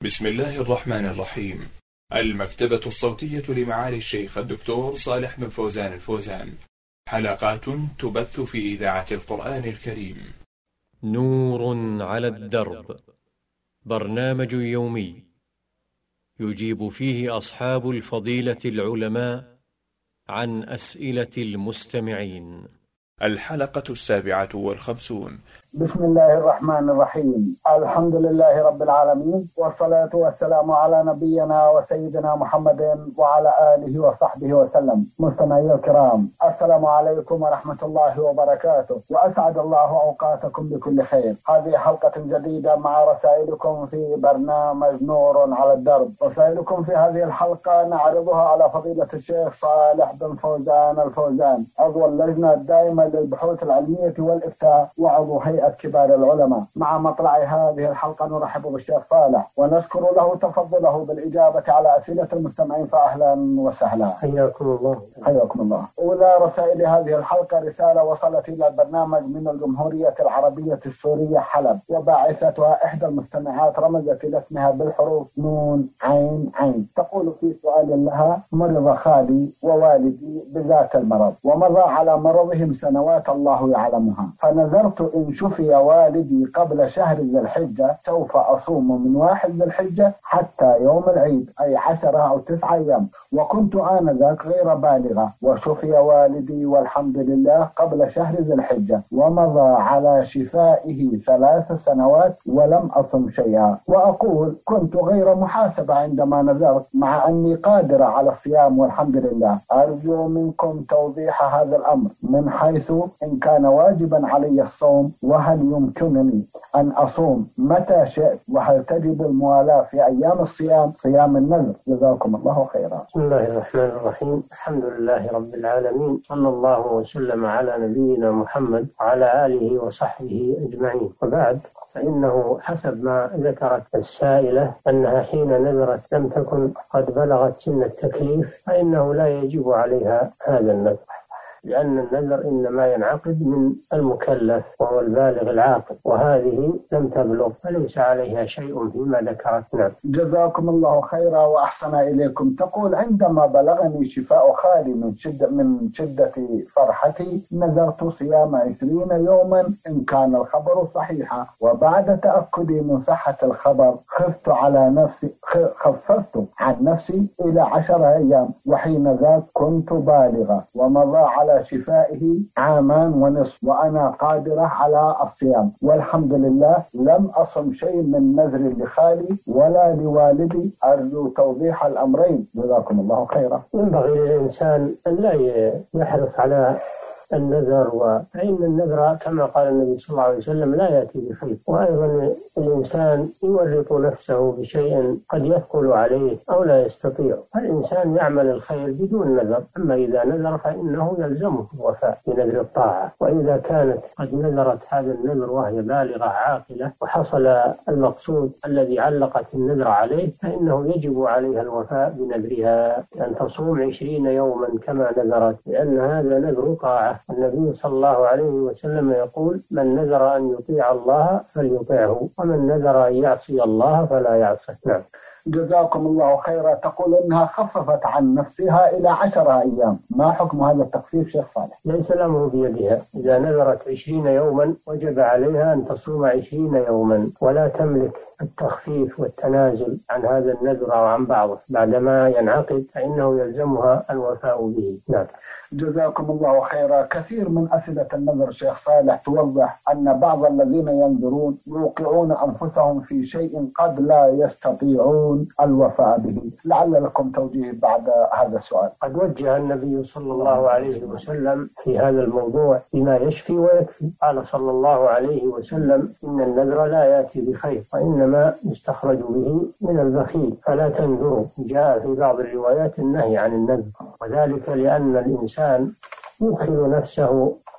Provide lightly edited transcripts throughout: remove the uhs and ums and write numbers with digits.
بسم الله الرحمن الرحيم. المكتبة الصوتية لمعالي الشيخ الدكتور صالح بن فوزان الفوزان. حلقات تبث في إذاعة القرآن الكريم. نور على الدرب، برنامج يومي يجيب فيه أصحاب الفضيلة العلماء عن أسئلة المستمعين. الحلقة 57. بسم الله الرحمن الرحيم. الحمد لله رب العالمين، والصلاة والسلام على نبينا وسيدنا محمد وعلى آله وصحبه وسلم. مستمعي الكرام، السلام عليكم ورحمة الله وبركاته، وأسعد الله أوقاتكم بكل خير. هذه حلقة جديدة مع رسائلكم في برنامج نور على الدرب. رسائلكم في هذه الحلقة نعرضها على فضيلة الشيخ صالح بن فوزان الفوزان، عضو اللجنة الدائمة للبحوث العلمية والإفتاء وعضو هيئة كبار العلماء. مع مطلع هذه الحلقة نرحب بالشيخ صالح ونشكر له تفضله بالإجابة على أسئلة المستمعين، فأهلا وسهلا. حياكم الله. حياكم الله. أولى رسائل هذه الحلقة رسالة وصلت إلى البرنامج من الجمهورية العربية السورية حلب، وباعثتها إحدى المستمعات رمزت إلى اسمها بالحروف نون عين عين. تقول في سؤال لها: مرض خالي ووالدي بذات المرض، ومضى على مرضهم سنوات الله يعلمها، فنذرت إن شفي والدي قبل شهر ذي الحجة سوف أصوم من 1 ذي الحجة حتى يوم العيد، أي 10 أو 9 أيام، وكنت آنذاك غير بالغة، وشفي والدي والحمد لله قبل شهر ذي الحجة، ومضى على شفائه 3 سنوات ولم أصم شيئا. وأقول كنت غير محاسبة عندما نذرت، مع أني قادرة على الصيام والحمد لله. أرجو منكم توضيح هذا الأمر من حيث إن كان واجبا علي الصوم، وهل يمكنني أن أصوم متى شئت، وهل تجب الموالاة في أيام الصيام صيام النذر؟ جزاكم الله خيرا. بسم الله الرحمن الرحيم. الحمد لله رب العالمين، صلى الله وسلم على نبينا محمد وعلى آله وصحبه أجمعين. وبعد، فإنه حسب ما ذكرت السائلة أنها حين نذرت لم تكن قد بلغت سن التكليف، فإنه لا يجب عليها هذا النذر، لأن النذر إنما ينعقد من المكلف وهو البالغ العاقل، وهذه لم تبلغ فليس عليها شيء فيما ذكرت. نعم. جزاكم الله خيرا وأحسن إليكم. تقول: عندما بلغني شفاء خالي من شدة فرحتي نذرت صيام 20 يوما إن كان الخبر صحيحا، وبعد تأكدي من صحة الخبر خففت عن نفسي إلى 10 أيام، وحين ذاك كنت بالغة، ومضى على شفائه 1.5 عام، وأنا قادرة على الصيام والحمد لله. لم أصم شيء من نذر لخالي ولا لوالدي. أرجو توضيح الأمرين، جزاكم الله خيرا. ينبغي للإنسان أن لا يحرص على النذر، فإن النذر كما قال النبي صلى الله عليه وسلم لا يأتي بخير، وأيضا الإنسان يورط نفسه بشيء قد يثقل عليه أو لا يستطيع. الإنسان يعمل الخير بدون نذر، أما إذا نذر فإنه يلزمه الوفاء بنذر الطاعة. وإذا كانت قد نذرت هذا النذر وهي بالغة عاقلة وحصل المقصود الذي علقت النذر عليه، فإنه يجب عليها الوفاء بنذرها، أن تصوم 20 يوما كما نذرت، لأن هذا نذر طاعة. النبي صلى الله عليه وسلم يقول: من نذر أن يطيع الله فليطيعه، ومن نذر أن يعصي الله فلا يعصيه. نعم. جزاكم الله خيرا. تقول إنها خففت عن نفسها إلى 10 أيام، ما حكم هذا التخفيف شيخ صالح؟ ليس الأمر بيدها. إذا نذرت 20 يوما وجب عليها أن تصوم 20 يوما، ولا تملك التخفيف والتنازل عن هذا النذر أو عن بعضه. بعدما ينعقد فإنه يلزمها الوفاء به. نعم. جزاكم الله خيرا. كثير من أسئلة النذر شيخ صالح توضح أن بعض الذين ينذرون يوقعون أنفسهم في شيء قد لا يستطيعون الوفاء به. لعل لكم توجيه بعد هذا السؤال. قد وجه النبي صلى الله عليه وسلم في هذا الموضوع بما يشفي ويكفي. قال صلى الله عليه وسلم: إن النذر لا يأتي بخير، وإنما يستخرج به من البخيل، فلا تنذروا. جاء في بعض الروايات النهي عن النذر، وذلك لأن الإنسان يدخل نفسه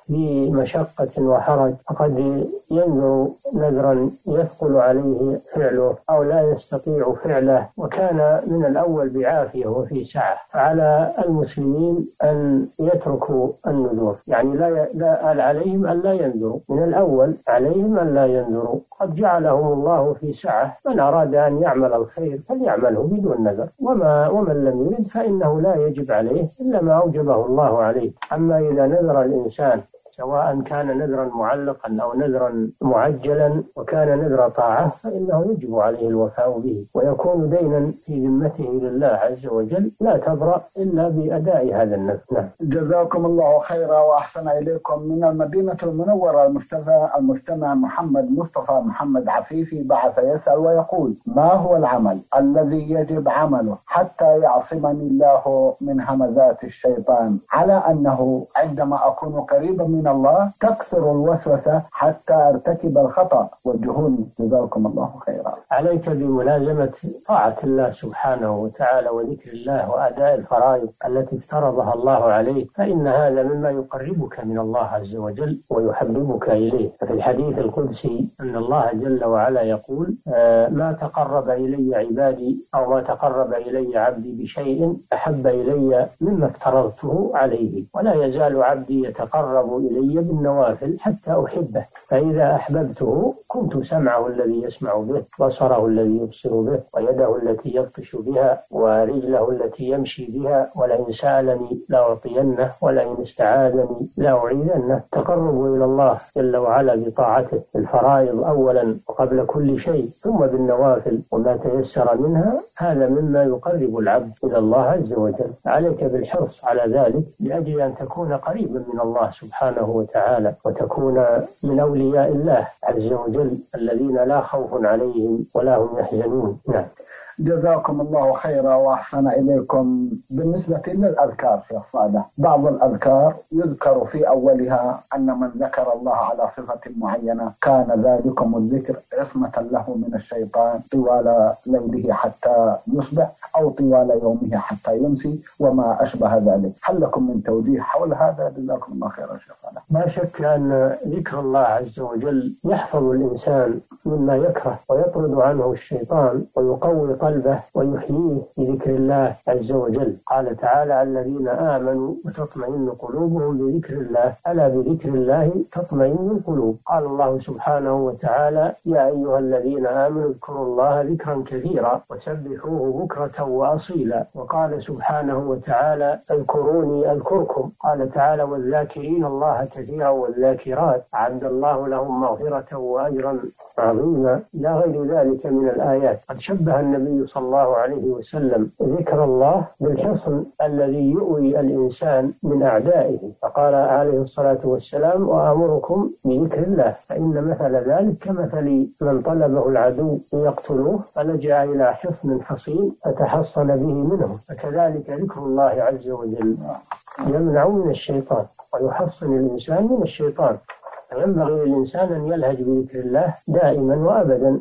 في مشقة وحرج فقد ينذر نذرا يثقل عليه فعله أو لا يستطيع فعله وكان من الأول بعافية وفي سعة، فعلى المسلمين أن يتركوا النذور، يعني لا عليهم أن لا ينذروا من الأول، عليهم أن لا ينذروا. قد جعلهم الله في سعة، من أراد أن يعمل الخير فليعمله بدون نذر، ومن لم يرد فإنه لا يجب عليه إلا ما أوجبه الله عليه. أما إذا نذر الإنسان سواء كان نذرا معلقا أو نذرا معجلا وكان نذر طاعة فإنه يجب عليه الوفاء به ويكون دينا في ذمته لله عز وجل لا تبرأ إلا بأداء هذا النذر. نعم. جزاكم الله خيرا وأحسن إليكم. من المدينة المنورة المستمع محمد مصطفى محمد عفيفي بعث يسأل ويقول: ما هو العمل الذي يجب عمله حتى يعصمني الله من همزات الشيطان، على أنه عندما أكون قريبا من الله تكثر الوسوسة حتى ارتكب الخطأ، وجهوني جزاكم الله خيرا. عليك بملازمة طاعة الله سبحانه وتعالى وذكر الله وأداء الفرائض التي افترضها الله عليك، فإن هذا مما يقربك من الله عز وجل ويحببك إليه. ففي الحديث القدسي أن الله جل وعلا يقول: ما تقرب إلي عبادي أو ما تقرب إلي عبدي بشيء أحب إلي مما افترضته عليه، ولا يزال عبدي يتقرب إلي بالنوافل حتى أحبه، فإذا أحببته كنت سمعه الذي يسمع به، بصره الذي يبصر به، ويده التي يبطش بها، ورجله التي يمشي بها، ولئن سألني لأعطينه، ولئن استعاذني لأعيذنه. تقرب إلى الله جل وعلا بطاعته، الفرائض أولا وقبل كل شيء، ثم بالنوافل وما تيسر منها، هذا مما يقرب العبد إلى الله عز وجل. عليك بالحرص على ذلك لأجل أن تكون قريبا من الله سبحانه وتعالى وتكون من أولياء الله عز وجل الذين لا خوف عليهم ولا هم يحزنون. نعم. جزاكم الله خيرا وأحسن إليكم. بالنسبة للأذكار يا صالح، بعض الأذكار يذكر في أولها أن من ذكر الله على صفة معينة كان ذلكم الذكر عصمة له من الشيطان طوال ليله حتى يصبح أو طوال يومه حتى يمسي وما أشبه ذلك. هل لكم من توجيه حول هذا؟ جزاكم الله خيرا شيخ صالح. ما شك أن ذكر الله عز وجل يحفظ الإنسان مما يكره ويطرد عنه الشيطان ويقوي قلبه ويحييه بذكر الله عز وجل. قال تعالى: الذين آمنوا وتطمئن قلوبهم بذكر الله، ألا بذكر الله تطمئن القلوب. قال الله سبحانه وتعالى: يا أيها الذين آمنوا اذكروا الله ذكرا كثيرا وسبحوه بكرة وأصيلا. وقال سبحانه وتعالى: اذكروني أذكركم. قال تعالى: والذاكرين الله كثيرا والذاكرات أعد الله لهم مغفرة وأجرا عظيما، إلى غير ذلك من الآيات. قد شبه النبي صلى الله عليه وسلم ذكر الله بالحصن الذي يؤوي الإنسان من أعدائه، فقال عليه الصلاة والسلام: وآمركم بذكر الله، فإن مثل ذلك كمثل من طلبه العدو ليقتلوه فلجأ إلى حصن حصين فتحصن به منه. فكذلك ذكر الله عز وجل يمنع من الشيطان ويحصن الإنسان من الشيطان. فينبغي للإنسان أن يلهج بذكر الله دائما وأبدا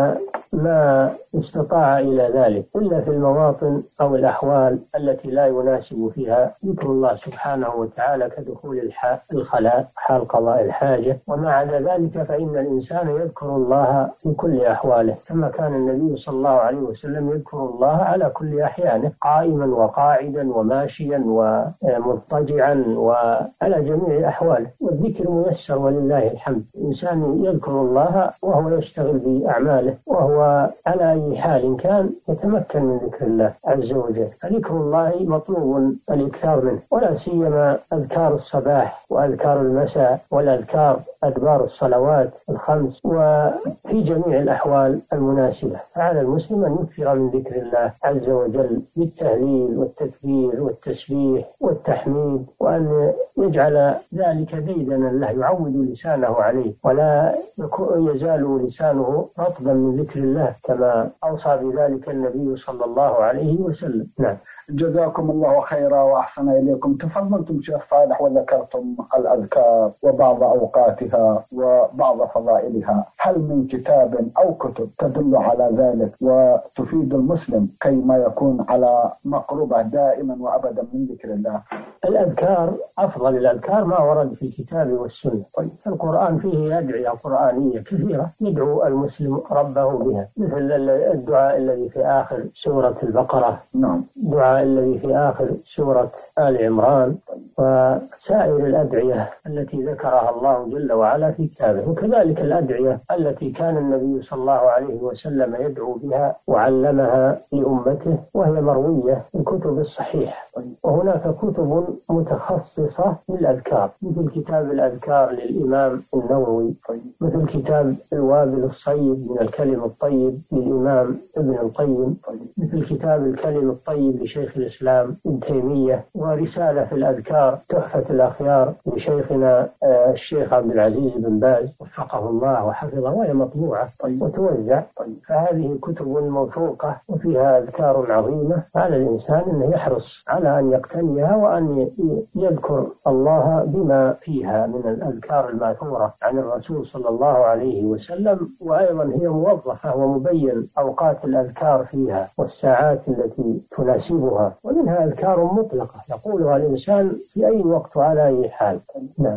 ما استطاع إلى ذلك، إلا في المواطن أو الأحوال التي لا يناسب فيها ذكر الله سبحانه وتعالى كدخول الخلاء، حال قضاء الحاجة، وما عدا ذلك فإن الإنسان يذكر الله في كل أحواله، كما كان النبي صلى الله عليه وسلم يذكر الله على كل أحيانه، قائما وقاعدا وماشيا ومضطجعا وعلى جميع أحواله. والذكر ميسر ولله الحمد. الإنسان يذكر الله وهو يشتغل بأعماله وهو على أي حال كان يتمكن من ذكر الله عز وجل. فذكر الله مطلوب الإكثار منه، ولا سيما أذكار الصباح وأذكار المساء والأذكار أدبار الصلوات الخمس وفي جميع الأحوال المناسبة. فعلى المسلم أن يكثر من ذكر الله عز وجل بالتهليل والتكبير والتسبيح والتحميد، وأن يجعل ذلك ديدنا له يعود لسانه عليه، ولا يزال لسانه رطبا من ذكر الله كما أوصى بذلك النبي صلى الله عليه وسلم. نعم. جزاكم الله خيرا وأحسن إليكم. تفضلتم شيخ صالح وذكرتم الأذكار وبعض أوقاتها وبعض فضائلها، هل من كتاب أو كتب تدل على ذلك وتفيد المسلم كيما يكون على مقربة دائما وأبدا من ذكر الله؟ الأذكار، أفضل الأذكار ما ورد في الكتاب والسنة. القرآن فيه أدعية قرآنية كثيرة يدعو المسلم ربه بها، مثل الدعاء الذي في آخر سورة البقرة، نعم، الدعاء الذي في آخر سورة آل عمران، وسائر الأدعية التي ذكرها الله جل وعلا في كتابه، وكذلك الأدعية التي كان النبي صلى الله عليه وسلم يدعو بها وعلمها لأمته، وهي مروية في الكتب الصحيحة. وهناك كتب متخصصة للأذكار، مثل كتاب الأذكار للإمام النووي، مثل كتاب الوابل الصيب من الكلم الطيب للإمام ابن القيم، مثل كتاب الكلم الطيب لشيخ الإسلام ابن تيمية، ورسالة في الأذكار تحفة الأخيار لشيخنا الشيخ عبد العزيز بن باز وفقه الله وحفظه، وهي مطبوعة وتوزع. فهذه كتب موثوقة وفيها أذكار عظيمة، على الإنسان أن يحرص على أن يقتنيها وأن يذكر الله بما فيها من الأذكار الماثورة عن الرسول صلى الله عليه وسلم. وأيضا هي موظفة ومبين أوقات الأذكار فيها والساعات التي تناسبها، ومنها أذكار مطلقة يقولها الإنسان في أي وقت وعلى أي حال. نعم.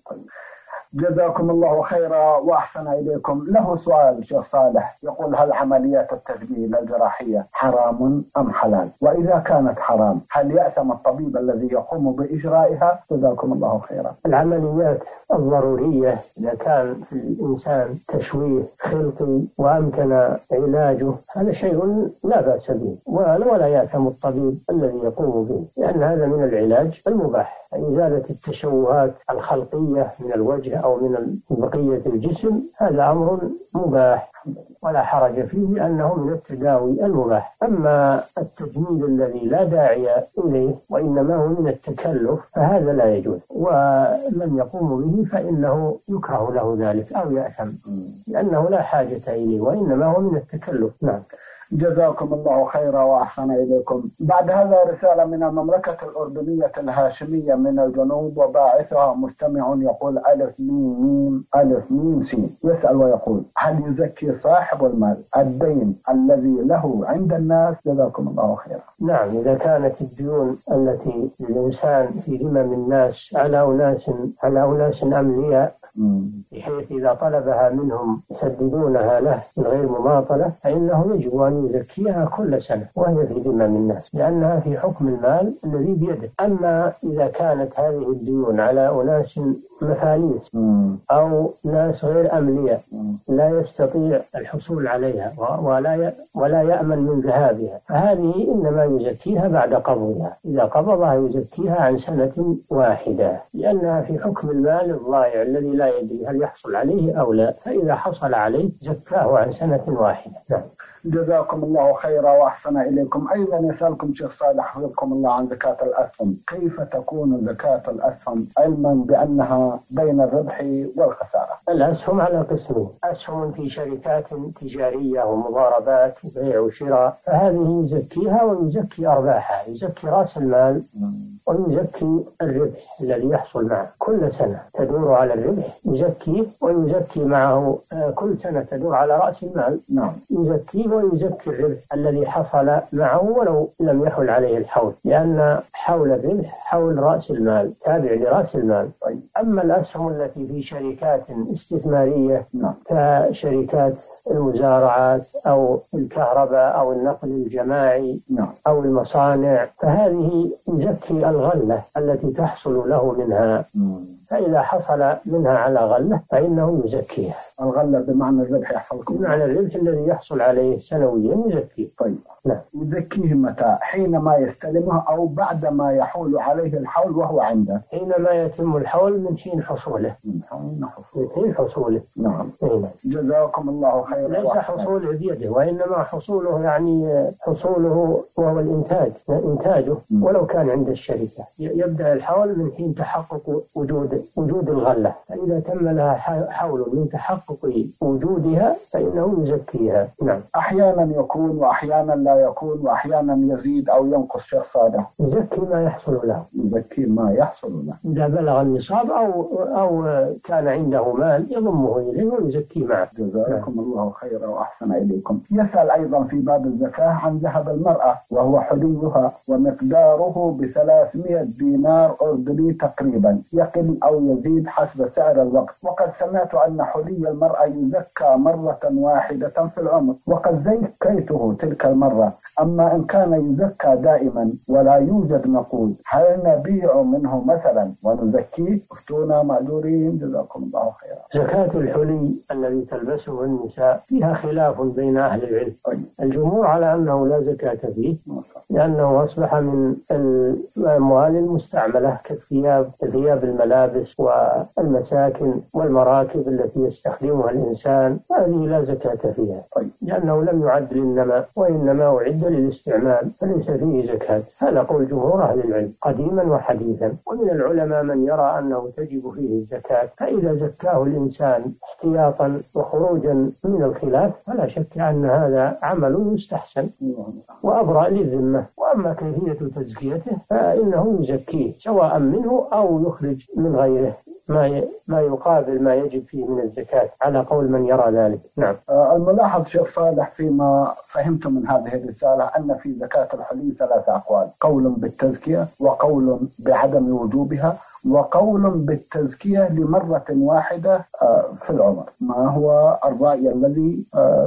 جزاكم الله خيرا وأحسن إليكم. له سؤال شيخ صالح، يقول: هل عمليات التجميل الجراحية حرام أم حلال؟ وإذا كانت حرام هل يأثم الطبيب الذي يقوم بإجرائها؟ جزاكم الله خيرا. العمليات الضرورية إذا كان في الإنسان تشويه خلقي وأمكن علاجه هذا شيء لا بأس به، ولا يأثم الطبيب الذي يقوم به، لأن هذا من العلاج المباح. إزالة التشوهات الخلقية من الوجه أو من بقية الجسم هذا أمر مباح ولا حرج فيه، لأنه من التداوي المباح. أما التجميل الذي لا داعي إليه وإنما هو من التكلف فهذا لا يجوز، ومن يقوم به فإنه يكره له ذلك أو يأثم، لأنه لا حاجة إليه وإنما هو من التكلف. نعم. جزاكم الله خيرا وأحسن إليكم. بعد هذا رسالة من المملكة الأردنية الهاشمية من الجنوب، وباعثها مستمع يقول: ألف ميم ميم ألف ميم سين، يسأل ويقول: هل يزكي صاحب المال الدين الذي له عند الناس؟ جزاكم الله خيرا. نعم، إذا كانت الديون التي للإنسان في ذمم الناس على أناس أمنياء، بحيث إذا طلبها منهم يسددونها له من غير مماطلة، فإنه يجب أن يزكيها كل سنة وهي في ذمم الناس، لأنها في حكم المال الذي بيده. أما إذا كانت هذه الديون على أناس مفاليس أو ناس غير أمنياء لا يستطيع الحصول عليها ولا يأمن من ذهابها، فهذه إنما يزكيها بعد قبضها. إذا قبضها يزكيها عن سنة واحدة، لأنها في حكم المال الضائع الذي لا يدري هل يحصل عليه أو لا، فإذا حصل عليه زكاه عن سنة واحدة. نعم. جزاكم الله خيرا وأحسن إليكم. أيضا يسألكم شيخ صالح حفظكم الله عن زكاة الأسهم، كيف تكون زكاة الأسهم علما بأنها بين الربح والخسارة؟ الأسهم على قسمين: أسهم في شركات تجارية ومضاربات وبيع وشراء، فهذه يزكيها ويزكي أرباحها، يزكي رأس المال ويزكي الربح الذي يحصل معه كل سنة تدور على الربح يزكيه، ويزكي معه كل سنة تدور على رأس المال. نعم. يزكيه ويزكي الربح الذي حصل معه ولو لم يحل عليه الحول، لأن حول الربح حول رأس المال تابع لرأس المال. أما الأسهم التي في شركات استثمارية كشركات المزارعات أو الكهرباء أو النقل الجماعي أو المصانع، فهذه يزكي الغلة التي تحصل له منها، فإذا حصل منها على غلة فإنه يزكيها. الغلة بمعنى الربح يحصل، بمعنى الربح الذي يحصل عليه سنويا يزكيه. طيب. نعم. يزكيه متى؟ حينما يستلمه أو بعدما يحول عليه الحول وهو عنده؟ حينما يتم الحول من حين حصوله. من حين حصوله. نعم. جزاكم الله خيرا. ليس حصوله بيده، وإنما حصوله يعني حصوله وهو إنتاجه ولو كان عند الشركة. يبدأ الحول من حين تحقق وجود الغلة، فإذا تم لها حول من تحقق وجودها فإنه يزكيها. نعم. أحيانا يكون وأحيانا لا يكون، وأحيانا يزيد أو ينقص. شيخ صالح، يزكي ما يحصل له. يزكي ما يحصل له إذا بلغ النصاب أو كان عنده مال يضمه إليه ويزكي معه. جزاكم الله خيرا وأحسن إليكم. يسأل أيضا في باب الزكاة عن ذهب المرأة وهو حليها ومقداره ب300 دينار أردني تقريبا، يقل أو يزيد حسب سعر الوقت. وقد سمعت أن حلي المرأة يزكى مرة واحدة في العمر، وقد زكيته تلك المرة. أما إن كان يزكى دائما ولا يوجد نقود، هل نبيع منه مثلا ونزكيه؟ افتونا مأجورين جزاكم الله خيرا. زكاة الحلي الذي تلبسه النساء فيها خلاف بين أهل العلم. الجمهور على أنه لا زكاة فيه، لأنه أصبح من الأموال المستعملة كثياب الملابس والمساكن والمراكب التي يستخدمها الإنسان، هذه لا زكاة فيها لأنه لم يعد للنماء وإنما أعد للاستعمال، فليس فيه زكاة. هذا قول جمهور أهل العلم قديما وحديثا. ومن العلماء من يرى أنه تجب فيه الزكاة، فإذا زكاه الإنسان احتياطا وخروجا من الخلاف فلا شك أن هذا عمل يستحسن وأبرأ للذمة. وأما كيفية تزكيته فإنه يزكيه سواء منه أو يخرج من غيره ما يقابل ما يجب فيه من الزكاة على قول من يرى ذلك. نعم. الملاحظ شيخ صالح فيما فهمت من هذه الرسالة أن في زكاة الحلي 3 أقوال: قول بالتزكية، وقول بعدم وجوبها، وقول بالتزكية لمرة واحدة في العمر. ما هو الرأي الذي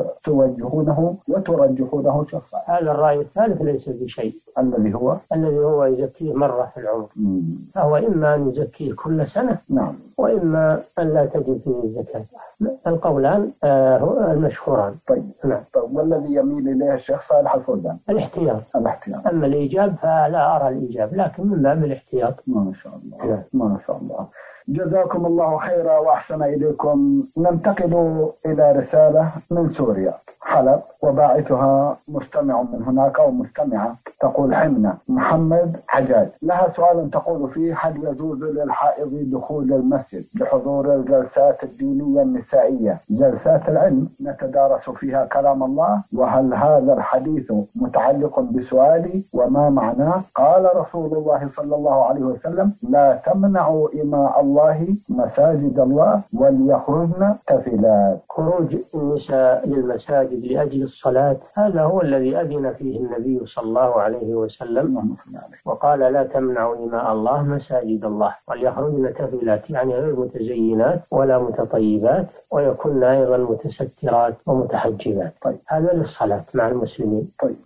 توجهونه وترجحونه شيخ صالح؟ هذا الرأي الثالث ليس بشيء، الذي هو يزكيه مرة في العمر. فهو إما أن يزكيه كل سنة، نعم، وإما أن لا تجب فيه الزكاة. القولان المشهوران. طيب. نعم. والذي يميل إليه الشيخ صالح الفوزان الاحتياط. أما الإيجاب فلا أرى الإيجاب، لكن من باب الاحتياط. ما شاء الله. ما شاء الله. جزاكم الله خيرا وأحسن إليكم. ننتقل إلى رسالة من سوريا حلب، وباعثها مستمع من هناك أو مستمعة، تقول: حمنا محمد عجاج، لها سؤال تقول فيه: هل يجوز للحائض دخول المسجد لحضور الجلسات الدينية النسائية، جلسات العلم نتدارس فيها كلام الله؟ وهل هذا الحديث متعلق بسؤالي وما معناه؟ قال رسول الله صلى الله عليه وسلم: لا تمنعوا إماء الله مساجد الله وليخرجن تفلات. خروج النساء للمساجد لأجل الصلاة هذا هو الذي أذن فيه النبي صلى الله عليه وسلم، وقال: لا تمنعوا إماء الله مساجد الله وليخرجن تفلات، يعني غير متزينات ولا متطيبات، ويكون أيضا متسترات ومتحجبات. هذا للصلاة مع المسلمين.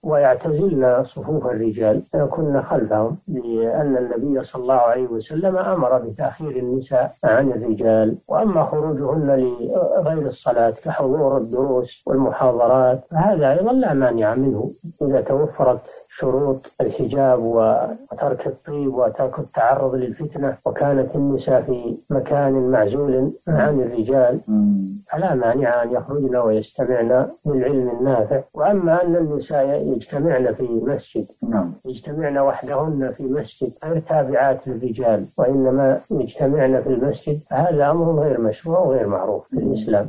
ويعتزلن صفوف الرجال ويكن خلفهم، لأن النبي صلى الله عليه وسلم أمر بتأخير النساء عن الرجال. وأما خروجهن لغير الصلاة كحضور الدروس والمحاضرات فهذا أيضا لا مانع منه إذا توفرت شروط الحجاب وترك الطيب وترك التعرض للفتنة، وكانت النساء في مكان معزول عن الرجال، فلا مانع أن يخرجن ويستمعن للعلم النافع. وأما أن النساء يجتمعن في مسجد، يجتمعن وحدهن في مسجد غير تابعات للرجال وإنما يجتمعن في المسجد، هذا أمر غير مشروع وغير معروف في الإسلام،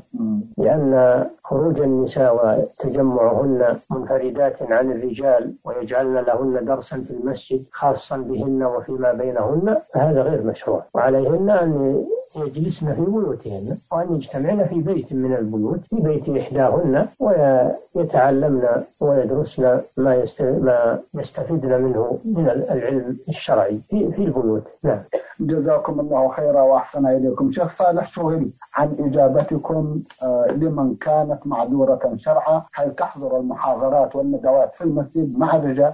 لأن خروج النساء وتجمعهن منفردات عن الرجال ويجعلن لهن درسا في المسجد خاصا بهن وفيما بينهن فهذا غير مشروع. وعليهن أن يجلسن في بيوتهن وأن يجتمعن في بيت من البيوت، في بيت إحداهن، ويتعلمن ويدرسن ما يستفيدن منه من العلم الشرعي في البيوت. نعم. جزاكم الله خيرا وأحسن إليكم. شيخ صالح، سئل عن إجابتكم لمن كانت معذورة شرعا، هل تحضر المحاضرات والندوات في المسجد مع الرجال؟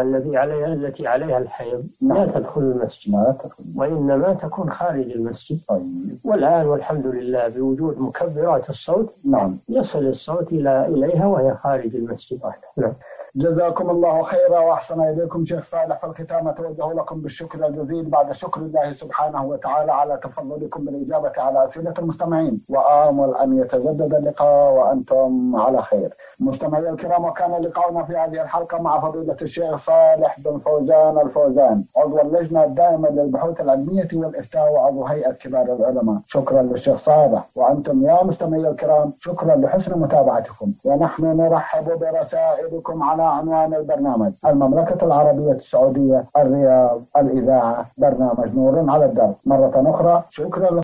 التي عليها الحيض لا تدخل المسجد، وإنما تكون خارج المسجد. والآن والحمد لله بوجود مكبرات الصوت يصل الصوت إليها وهي خارج المسجد. نعم. جزاكم الله خيرا وأحسن إليكم شيخ صالح. في الختام أتوجه لكم بالشكر الجزيل بعد شكر الله سبحانه وتعالى على تفضلكم بالإجابة على أسئلة المستمعين، وآمل أن يتجدد اللقاء وأنتم على خير. مستمعي الكرام، وكان لقاؤنا في هذه الحلقة مع فضيلة الشيخ صالح بن فوزان الفوزان، عضو اللجنة الدائمة للبحوث العلمية والإفتاء وعضو هيئة كبار العلماء. شكرا للشيخ صالح. وأنتم يا مستمعي الكرام شكرا لحسن متابعتكم، ونحن نرحب برسائلكم على عنوان البرنامج: المملكة العربية السعودية، الرياض، الإذاعة، برنامج نور على الدرب. مرة أخرى شكرا.